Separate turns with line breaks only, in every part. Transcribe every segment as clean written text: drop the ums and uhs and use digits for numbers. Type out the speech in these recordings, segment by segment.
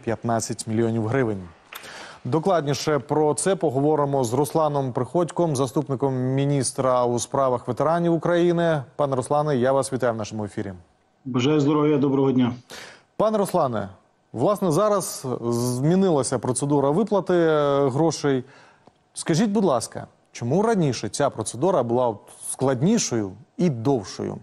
15 мільйонів гривень. Докладніше про це поговоримо з Русланом Приходьком, заступником міністра у справах ветеранів України. Пане Руслане, я вас вітаю в нашому ефірі.
Бажаю здоров'я, доброго дня.
Пане Руслане, власне, зараз змінилася процедура виплати грошей. Скажіть, будь ласка, чому раніше ця процедура була складнішою і довшою?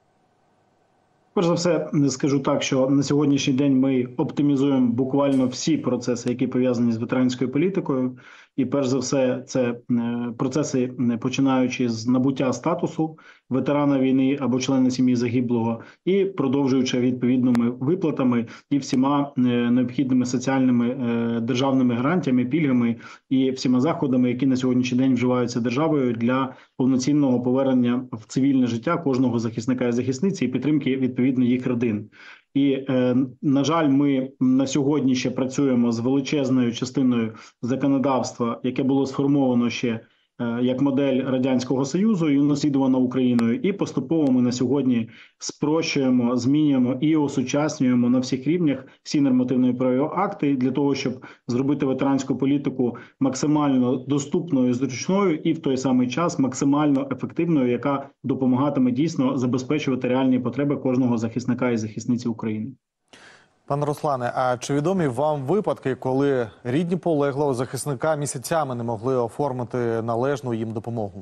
Перш за все, скажу так, що на сьогоднішній день ми оптимізуємо буквально всі процеси, які пов'язані з ветеранською політикою. І перш за все, це процеси, починаючи з набуття статусу ветерана війни або члена сім'ї загиблого, і продовжуючи відповідними виплатами і всіма необхідними соціальними державними гарантіями, пільгами і всіма заходами, які на сьогоднішній день вживаються державою для повноцінного повернення в цивільне життя кожного захисника і захисниці і підтримки відповідно їх родин. І, на жаль, ми на сьогодні ще працюємо з величезною частиною законодавства, яке було сформовано ще як модель Радянського Союзу і унаслідувано Україною. І поступово ми на сьогодні спрощуємо, змінюємо і осучаснюємо на всіх рівнях всі нормативні правові акти для того, щоб зробити ветеранську політику максимально доступною, зручною і в той самий час максимально ефективною, яка допомагатиме дійсно забезпечувати реальні потреби кожного захисника і захисниці України.
Пане Руслане, а чи відомі вам випадки, коли рідні полеглого захисника місяцями не могли оформити належну їм допомогу?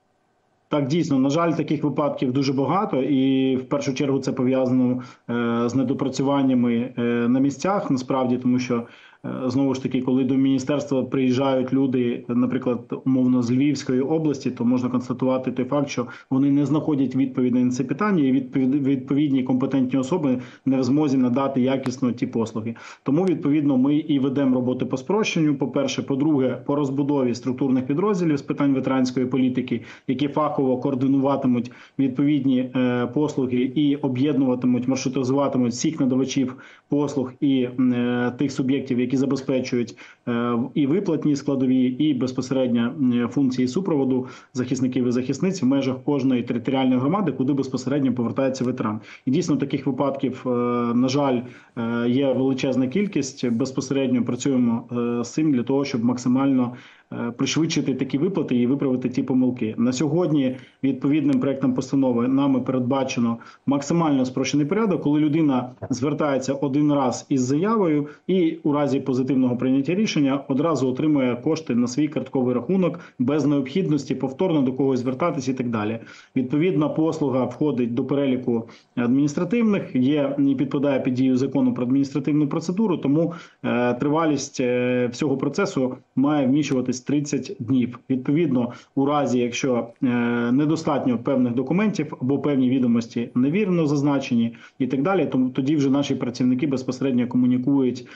Так, дійсно, на жаль, таких випадків дуже багато, і в першу чергу це пов'язано з недопрацюваннями на місцях, насправді, тому що знову ж таки, коли до міністерства приїжджають люди, наприклад, умовно з Львівської області, то можна констатувати той факт, що вони не знаходять відповіді на це питання, і відповідні компетентні особи не в змозі надати якісно ті послуги. Тому, відповідно, ми і ведемо роботи по спрощенню, по-перше. По-друге, по розбудові структурних підрозділів з питань ветеранської політики, які фахово координуватимуть відповідні послуги і об'єднуватимуть, маршрутизуватимуть всіх надавачів послуг і тих суб'єктів, які забезпечують і виплатні складові, і безпосередньо функції супроводу захисників і захисниць в межах кожної територіальної громади, куди безпосередньо повертається ветеран. І дійсно таких випадків, на жаль, є величезна кількість. Безпосередньо працюємо з цим для того, щоб максимально пришвидшити такі виплати і виправити ті помилки. На сьогодні відповідним проектом постанови нами передбачено максимально спрощений порядок, коли людина звертається один раз із заявою і у разі позитивного прийняття рішення одразу отримує кошти на свій картковий рахунок без необхідності повторно до когось звертатись і так далі. Відповідна послуга входить до переліку адміністративних, є і підпадає під дію закону про адміністративну процедуру, тому тривалість всього процесу має вміщуватись 30 днів. Відповідно, у разі, якщо недостатньо певних документів або певні відомості невірно зазначені і так далі, то тоді вже наші працівники безпосередньо комунікують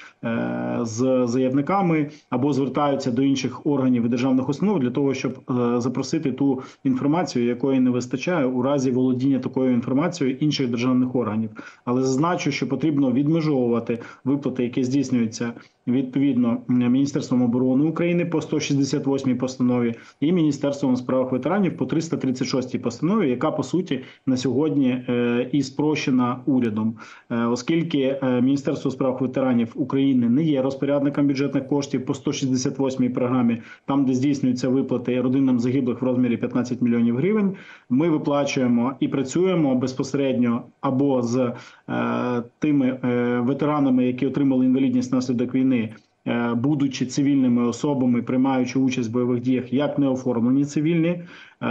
з заявниками або звертаються до інших органів і державних установ для того, щоб запросити ту інформацію, якої не вистачає у разі володіння такою інформацією інших державних органів. Але зазначу, що потрібно відмежовувати виплати, які здійснюються відповідно Міністерством оборони України по 168 постанові і Міністерством у справах ветеранів по 336 постанові, яка по суті на сьогодні і спрощена урядом. Оскільки Міністерство у справах ветеранів України не є розпорядником бюджетних коштів по 168 програмі, там де здійснюються виплати родинам загиблих в розмірі 15 мільйонів гривень, ми виплачуємо і працюємо безпосередньо або з тими ветеранами, які отримали інвалідність внаслідок війни, будучи цивільними особами, приймаючи участь в бойових діях, як неоформлені цивільні,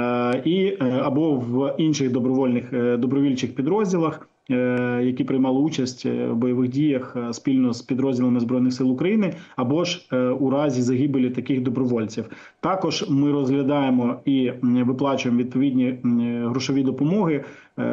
або в інших добровільчих підрозділах, які приймали участь в бойових діях спільно з підрозділами Збройних сил України, або ж у разі загибелі таких добровольців. Також ми розглядаємо і виплачуємо відповідні грошові допомоги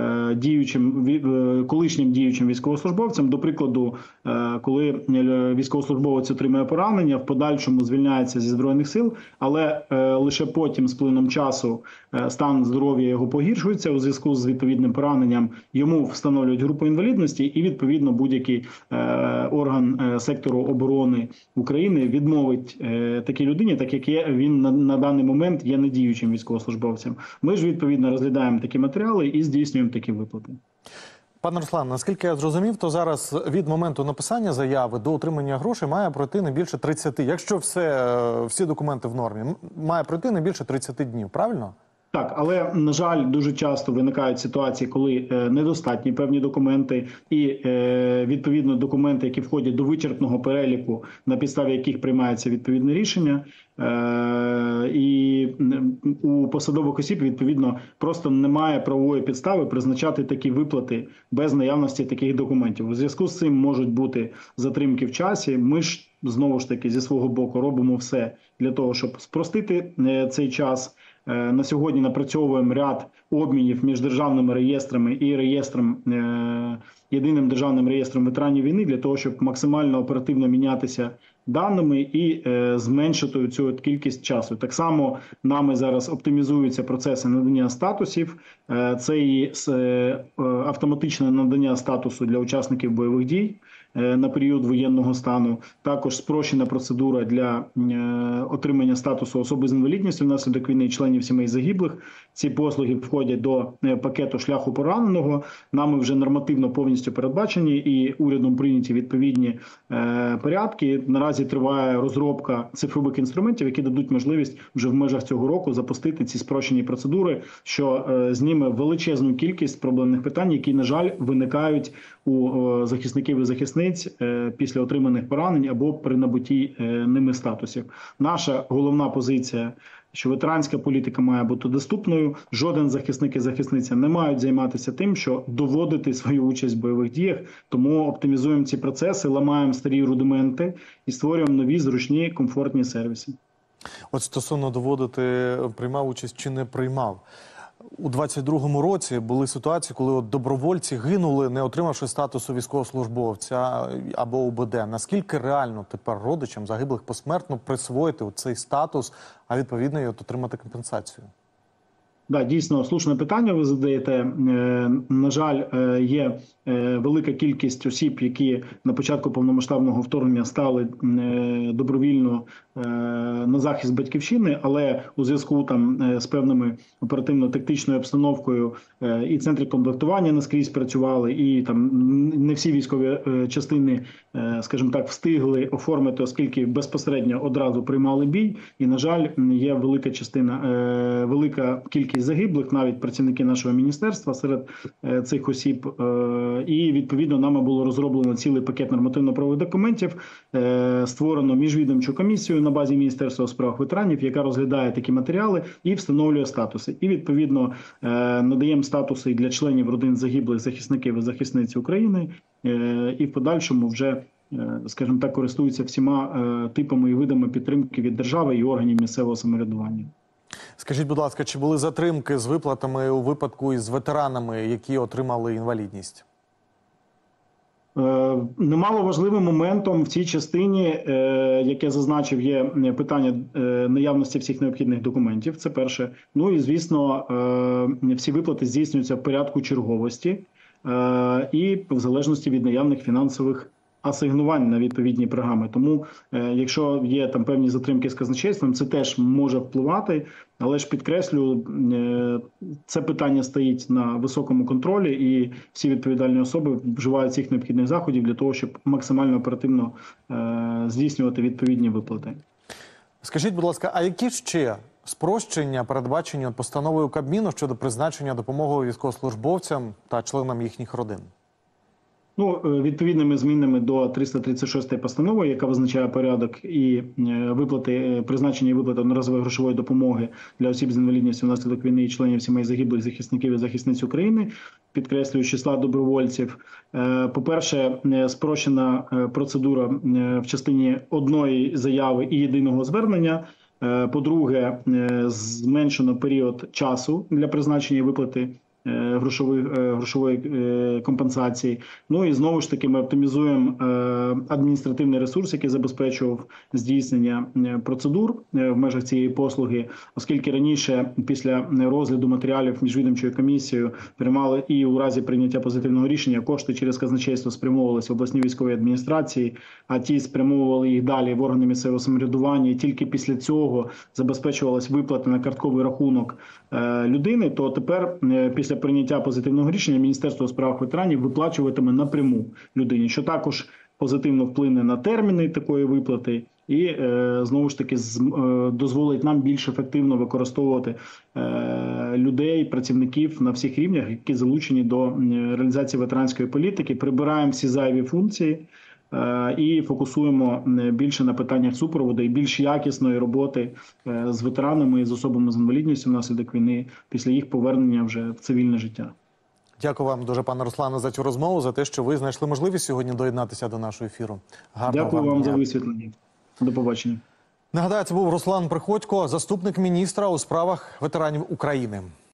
колишнім діючим військовослужбовцям. До прикладу, коли військовослужбовець отримує поранення, в подальшому звільняється зі Збройних сил, але лише потім з плином часу стан здоров'я його погіршується у зв'язку з відповідним пораненням, йому встановлюють групу інвалідності і відповідно будь-який орган сектору оборони України відмовить такій людині, так як він на даний момент є недіючим військовослужбовцем. Ми ж відповідно розглядаємо такі матеріали і здійснюємо такі виплати.
Пане Руслан, наскільки я зрозумів, то зараз від моменту написання заяви до отримання грошей має пройти не більше 30, якщо всі документи в нормі, має пройти не більше 30 днів, правильно?
Так, але, на жаль, дуже часто виникають ситуації, коли недостатні певні документи і, відповідно, документи, які входять до вичерпного переліку, на підставі яких приймається відповідне рішення, і у посадових осіб, відповідно, просто немає правової підстави призначати такі виплати без наявності таких документів. У зв'язку з цим можуть бути затримки в часі. Ми ж, знову ж таки, зі свого боку робимо все для того, щоб спростити цей час. На сьогодні напрацьовуємо ряд обмінів між державними реєстрами і єдиним державним реєстром ветеранів війни для того, щоб максимально оперативно мінятися даними і зменшити цю кількість часу. Так само нами зараз оптимізуються процеси надання статусів. Це і автоматичне надання статусу для учасників бойових дій на період воєнного стану. Також спрощена процедура для отримання статусу особи з інвалідністю внаслідок війни і членів сімей загиблих. Ці послуги входять до пакету шляху пораненого. Нами вже нормативно повністю передбачені і урядом прийняті відповідні порядки. Наразі триває розробка цифрових інструментів, які дадуть можливість вже в межах цього року запустити ці спрощені процедури, що зніме величезну кількість проблемних питань, які, на жаль, виникають у захисників і захисниць після отриманих поранень або при набутті ними статусів. Наша головна позиція, що ветеранська політика має бути доступною. Жоден захисник і захисниця не мають займатися тим, що доводити свою участь в бойових діях. Тому оптимізуємо ці процеси, ламаємо старі рудименти і створюємо нові, зручні, комфортні сервіси.
От стосовно доводити, приймав участь чи не приймав. У 22-му році були ситуації, коли от добровольці гинули, не отримавши статусу військовослужбовця або УБД. Наскільки реально тепер родичам загиблих посмертно присвоїти цей статус, а відповідно і отримати компенсацію?
Да, дійсно, слушне питання ви задаєте. На жаль, є велика кількість осіб, які на початку повномасштабного вторгнення стали добровільно на захист батьківщини, але у зв'язку там з певними оперативно-тактичною обстановкою і центри комплектування наскрізь працювали, і там не всі військові частини, скажімо так, встигли оформити, оскільки безпосередньо одразу приймали бій. І, на жаль, є велика кількість загиблих, навіть працівники нашого міністерства серед цих осіб. І, відповідно, нами було розроблено цілий пакет нормативно-правових документів, створено міжвідомчу комісію на базі Міністерства у справах ветеранів, яка розглядає такі матеріали і встановлює статуси. І, відповідно, надаємо статуси для членів родин загиблих захисників і захисниць України, і в подальшому вже, скажімо так, користуються всіма типами і видами підтримки від держави і органів місцевого самоврядування.
Скажіть, будь ласка, чи були затримки з виплатами у випадку із ветеранами, які отримали інвалідність?
Немало важливим моментом в цій частині, як я зазначив, є питання наявності всіх необхідних документів. Це перше. Ну і, звісно, всі виплати здійснюються в порядку черговості і в залежності від наявних фінансових асигнувань на відповідні програми. Тому, якщо є там певні затримки з казначейством, це теж може впливати, але ж підкреслю, це питання стоїть на високому контролі, і всі відповідальні особи вживають всіх необхідних заходів для того, щоб максимально оперативно здійснювати відповідні виплати.
Скажіть, будь ласка, а які ще спрощення передбачені постановою Кабміну щодо призначення допомоги військовослужбовцям та членам їхніх родин?
Ну, відповідними змінами до 336 постанови, яка визначає порядок і виплати, призначення і виплати одноразової грошової допомоги для осіб з інвалідністю внаслідок війни і членів сімей загиблих захисників і захисниць України, підкреслюю, з числа добровольців. По-перше, спрощена процедура в частині одної заяви і єдиного звернення. По-друге, зменшено період часу для призначення і виплати грошової компенсації. Ну і знову ж таки ми оптимізуємо адміністративний ресурс, який забезпечував здійснення процедур в межах цієї послуги, оскільки раніше після розгляду матеріалів міжвідомчою комісією приймали і у разі прийняття позитивного рішення кошти через казначейство спрямовувалися в обласні військові адміністрації, а ті спрямовували їх далі в органи місцевого самоврядування, і тільки після цього забезпечувалась виплата на картковий рахунок людини, то тепер після прийняття позитивного рішення Міністерство у справах ветеранів виплачуватиме напряму людині, що також позитивно вплине на терміни такої виплати і знову ж таки дозволить нам більш ефективно використовувати людей, працівників на всіх рівнях, які залучені до реалізації ветеранської політики. Прибираємо всі зайві функції і фокусуємо більше на питаннях супроводу і більш якісної роботи з ветеранами і з особами з інвалідністю внаслідок війни після їх повернення вже в цивільне життя.
Дякую вам дуже, пане Руслане, за цю розмову, за те, що ви знайшли можливість сьогодні доєднатися до нашого ефіру. Гарного
Дякую вам за
дня.
висвітлення. До побачення.
Нагадаю, це був Руслан Приходько, заступник міністра у справах ветеранів України.